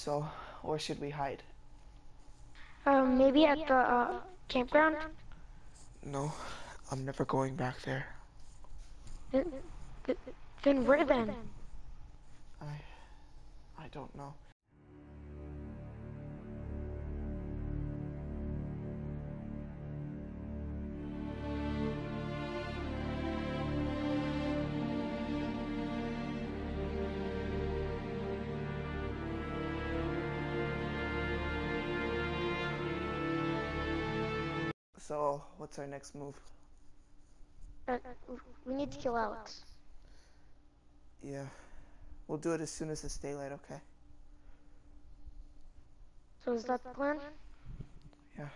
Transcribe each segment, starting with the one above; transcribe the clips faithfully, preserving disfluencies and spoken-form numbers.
So, where should we hide? Um, maybe at the uh, campground? No, I'm never going back there. Th th then where then? I... I don't know. So, what's our next move? Uh, we need to kill Alex. Yeah, we'll do it as soon as it's daylight, okay? So is that the plan? Yeah.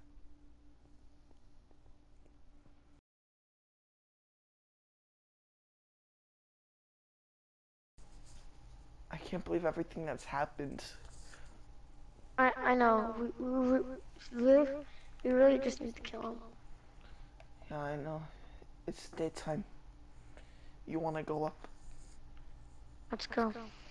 I can't believe everything that's happened. I I know. We, we, we live. We really just need to kill him. Yeah, I know. It's daytime. You wanna go up? Let's go.